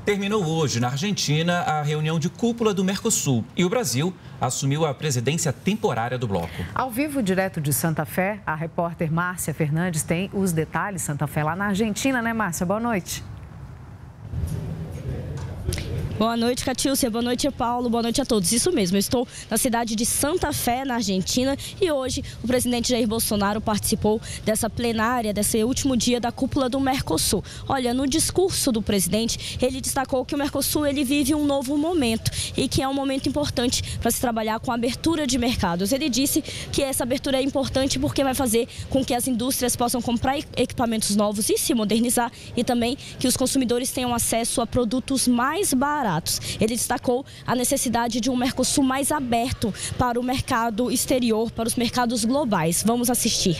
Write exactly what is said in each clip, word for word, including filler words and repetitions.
Terminou hoje, na Argentina, a reunião de cúpula do Mercosul e o Brasil assumiu a presidência temporária do bloco. Ao vivo, direto de Santa Fé, a repórter Márcia Fernandes tem os detalhes. Santa Fé lá na Argentina, né, Márcia? Boa noite. Boa noite, Catiúcia. Boa noite, Paulo. Boa noite a todos. Isso mesmo, eu estou na cidade de Santa Fé, na Argentina, e hoje o presidente Jair Bolsonaro participou dessa plenária, desse último dia da cúpula do Mercosul. Olha, no discurso do presidente, ele destacou que o Mercosul ele vive um novo momento e que é um momento importante para se trabalhar com a abertura de mercados. Ele disse que essa abertura é importante porque vai fazer com que as indústrias possam comprar equipamentos novos e se modernizar, e também que os consumidores tenham acesso a produtos mais baratos. Ele destacou a necessidade de um Mercosul mais aberto para o mercado exterior, para os mercados globais. Vamos assistir.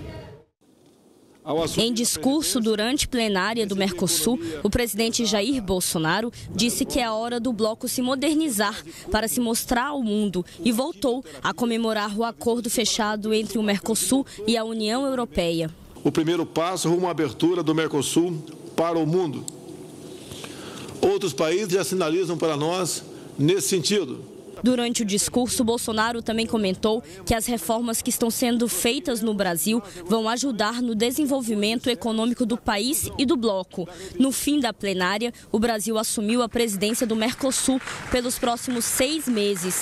Em discurso durante plenária do Mercosul, o presidente Jair Bolsonaro disse que é a hora do bloco se modernizar para se mostrar ao mundo e voltou a comemorar o acordo fechado entre o Mercosul e a União Europeia. O primeiro passo rumo à abertura do Mercosul para o mundo. Outros países já sinalizam para nós nesse sentido. Durante o discurso, Bolsonaro também comentou que as reformas que estão sendo feitas no Brasil vão ajudar no desenvolvimento econômico do país e do bloco. No fim da plenária, o Brasil assumiu a presidência do Mercosul pelos próximos seis meses.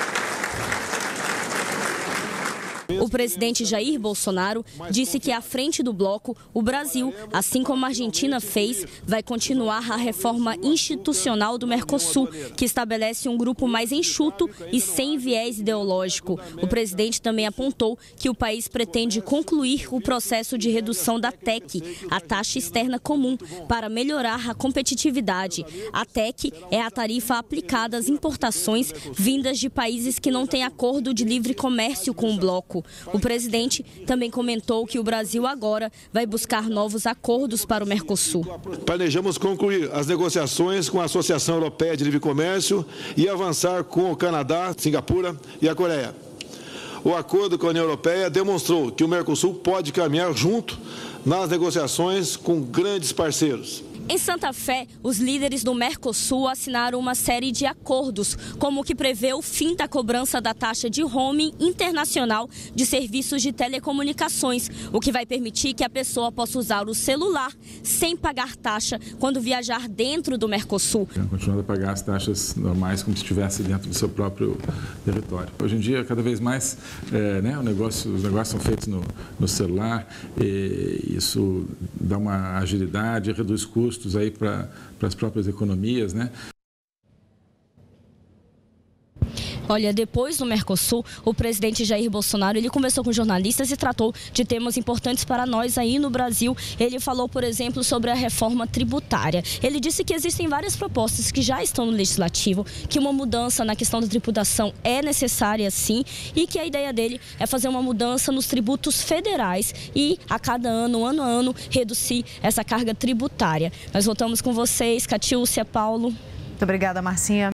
O presidente Jair Bolsonaro disse que à frente do bloco, o Brasil, assim como a Argentina fez, vai continuar a reforma institucional do Mercosul, que estabelece um grupo mais enxuto e sem viés ideológico. O presidente também apontou que o país pretende concluir o processo de redução da T E C, a taxa externa comum, para melhorar a competitividade. A T E C é a tarifa aplicada às importações vindas de países que não têm acordo de livre comércio com o bloco. O presidente também comentou que o Brasil agora vai buscar novos acordos para o Mercosul. Planejamos concluir as negociações com a Associação Europeia de Livre Comércio e avançar com o Canadá, Singapura e a Coreia. O acordo com a União Europeia demonstrou que o Mercosul pode caminhar junto nas negociações com grandes parceiros. Em Santa Fé, os líderes do Mercosul assinaram uma série de acordos, como o que prevê o fim da cobrança da taxa de roaming internacional de serviços de telecomunicações, o que vai permitir que a pessoa possa usar o celular sem pagar taxa quando viajar dentro do Mercosul. Continuando a pagar as taxas normais como se estivesse dentro do seu próprio território. Hoje em dia, cada vez mais, é, né, o negócio, os negócios são feitos no, no celular, e isso dá uma agilidade, reduz custos aí para as próprias economias, né? Olha, depois do Mercosul, o presidente Jair Bolsonaro, ele conversou com jornalistas e tratou de temas importantes para nós aí no Brasil. Ele falou, por exemplo, sobre a reforma tributária. Ele disse que existem várias propostas que já estão no legislativo, que uma mudança na questão da tributação é necessária sim, e que a ideia dele é fazer uma mudança nos tributos federais e a cada ano, ano a ano, reduzir essa carga tributária. Nós voltamos com vocês, Catiúcia, Paulo. Muito obrigada, Marcinha.